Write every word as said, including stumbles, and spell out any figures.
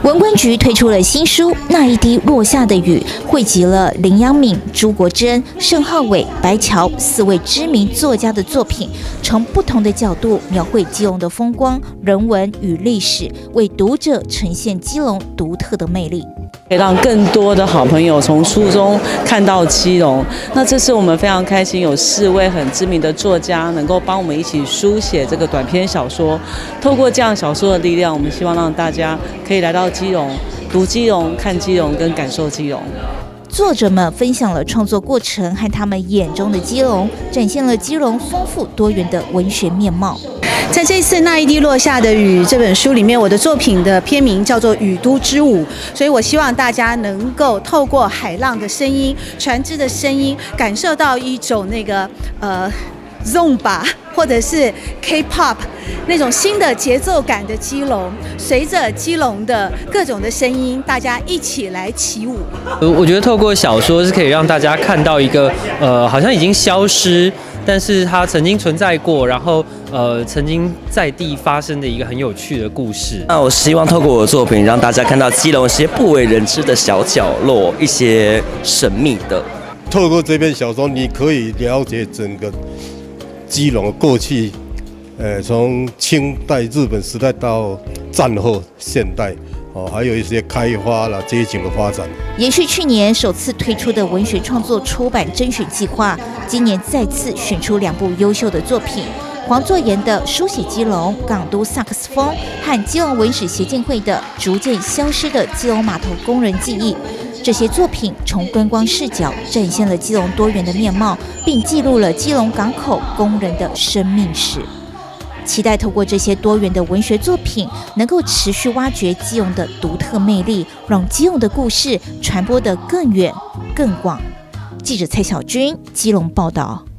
文管局推出了新书《那一滴落下的雨》，汇集了林阳敏、朱国珍、盛浩伟、白乔四位知名作家的作品，从不同的角度描绘基隆的风光、人文与历史，为读者呈现基隆独特的魅力。 可以让更多的好朋友从书中看到基隆。那这次我们非常开心，有四位很知名的作家能够帮我们一起书写这个短篇小说。透过这样小说的力量，我们希望让大家可以来到基隆，读基隆、看基隆跟感受基隆。 作者们分享了创作过程和他们眼中的基隆，展现了基隆丰富多元的文学面貌。 在这次《那一滴落下的雨》这本书里面，我的作品的片名叫做《雨都之舞》，所以我希望大家能够透过海浪的声音、船只的声音，感受到一种那个呃 Zumba 或者是 K-pop 那种新的节奏感的基隆，随着基隆的各种的声音，大家一起来起舞。 我觉得透过小说是可以让大家看到一个呃，好像已经消失，但是它曾经存在过，然后呃，曾经在地发生的一个很有趣的故事。 那我希望透过我的作品，让大家看到基隆一些不为人知的小角落，一些神秘的。 透过这篇小说，你可以了解整个基隆的过去，呃，从清代日本时代到战后现代。哦，还有一些开发了街景的发展。 延续去年首次推出的文学创作出版甄选计划，今年再次选出两部优秀的作品：黄作言的《书写基隆港都萨克斯风》和基隆文史协进会的《逐渐消失的基隆码头工人记忆》。这些作品从观光视角展现了基隆多元的面貌，并记录了基隆港口工人的生命史。期待透过这些多元的文学作品，能够持续挖掘基隆的独特魅力，让基隆的故事传播得更远、更广。记者蔡小军，基隆报道。